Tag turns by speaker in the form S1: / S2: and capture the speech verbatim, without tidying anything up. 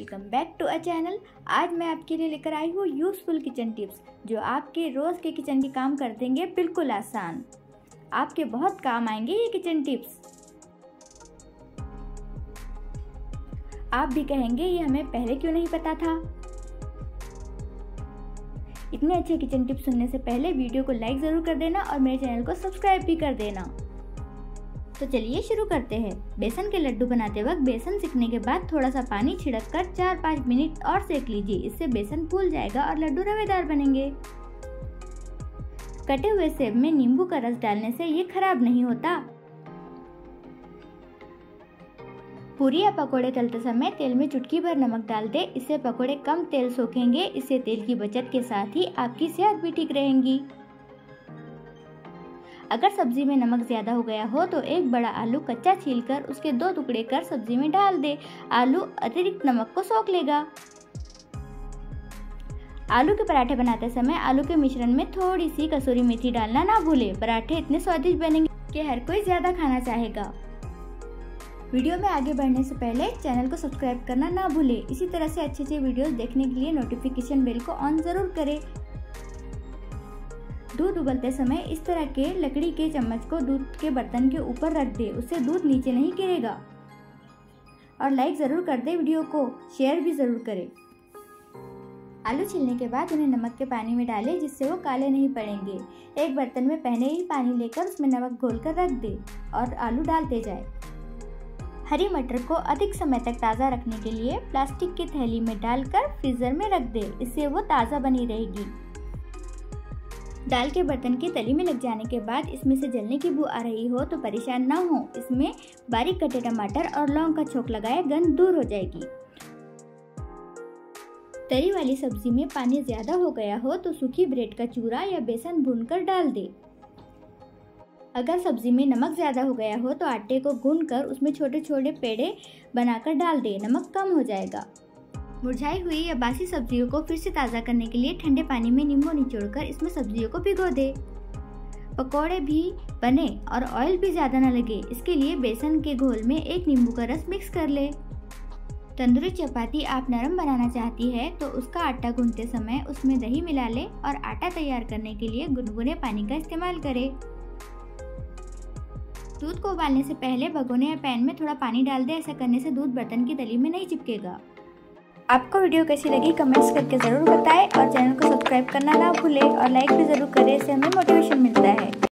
S1: Welcome back to a channel. आज मैं आपके लिए लेकर आई हूँ यूज़फुल किचन टिप्स जो आपके रोज़ के किचन के काम कर देंगे बिल्कुल आसान। आपके बहुत काम आएंगे ये किचन टिप्स। आप भी कहेंगे ये हमें पहले क्यों नहीं पता था। इतने अच्छे किचन टिप्स सुनने से पहले वीडियो को लाइक ज़रूर कर देना और मेरे चैनल को सब्सक्राइब भी कर देना। तो चलिए शुरू करते हैं। बेसन के लड्डू बनाते वक्त बेसन सीखने के बाद थोड़ा सा पानी छिड़क कर चार पाँच मिनट और सेक लीजिए। इससे बेसन फूल जाएगा और लड्डू रवेदार बनेंगे। कटे हुए सेब में नींबू का रस डालने से ये खराब नहीं होता। पूरी या पकोड़े तलते समय तेल में चुटकी भर नमक डाल दे। इससे पकोड़े कम तेल सोखेंगे। इससे तेल की बचत के साथ ही आपकी सेहत भी ठीक रहेगी। अगर सब्जी में नमक ज्यादा हो गया हो तो एक बड़ा आलू कच्चा छीलकर उसके दो टुकड़े कर सब्जी में डाल दे। आलू अतिरिक्त नमक को सोख लेगा। आलू के पराठे बनाते समय आलू के मिश्रण में थोड़ी सी कसूरी मेथी डालना ना भूले। पराठे इतने स्वादिष्ट बनेंगे कि हर कोई ज्यादा खाना चाहेगा। वीडियो में आगे बढ़ने से पहले चैनल को सब्सक्राइब करना ना भूले। इसी तरह से अच्छे अच्छे वीडियोस देखने के लिए नोटिफिकेशन बेल को ऑन जरूर करें। दूध उबलते समय इस तरह के लकड़ी के चम्मच को दूध के बर्तन के ऊपर रख दे। उससे दूध नीचे नहीं गिरेगा। और लाइक ज़रूर कर दे वीडियो को, शेयर भी ज़रूर करें। आलू छीलने के बाद उन्हें नमक के पानी में डालें जिससे वो काले नहीं पड़ेंगे। एक बर्तन में पहले ही पानी लेकर उसमें नमक घोलकर रख दे और आलू डालते जाए। हरी मटर को अधिक समय तक ताज़ा रखने के लिए प्लास्टिक की थैली में डालकर फ्रीजर में रख दे। इससे वो ताज़ा बनी रहेगी। दाल के बर्तन की तली में लग जाने के बाद इसमें से जलने की बू आ रही हो तो परेशान ना हो। इसमें बारीक कटे टमाटर और लौंग का छोंक लगाए गंध दूर हो जाएगी। तरी वाली सब्जी में पानी ज्यादा हो गया हो तो सूखी ब्रेड का चूरा या बेसन भूनकर डाल दे। अगर सब्जी में नमक ज्यादा हो गया हो तो आटे को गूंथकर उसमें छोटे छोटे पेड़े बनाकर डाल दे। नमक कम हो जाएगा। मुरझाई हुई या बासी सब्जियों को फिर से ताज़ा करने के लिए ठंडे पानी में नींबू निचोड़कर इसमें सब्जियों को भिगो दे। पकोड़े भी बने और ऑयल भी ज़्यादा न लगे, इसके लिए बेसन के घोल में एक नींबू का रस मिक्स कर ले। तंदूरी चपाती आप नरम बनाना चाहती है तो उसका आटा गूंथते समय उसमें दही मिला ले और आटा तैयार करने के लिए गुनगुने पानी का इस्तेमाल करें। दूध को उबालने से पहले भगोने या पैन में थोड़ा पानी डाल दे। ऐसा करने से दूध बर्तन की तली में नहीं चिपकेगा। आपको वीडियो कैसी लगी कमेंट्स करके ज़रूर बताएं और चैनल को सब्सक्राइब करना ना भूलें और लाइक भी ज़रूर करें। इससे हमें मोटिवेशन मिलता है।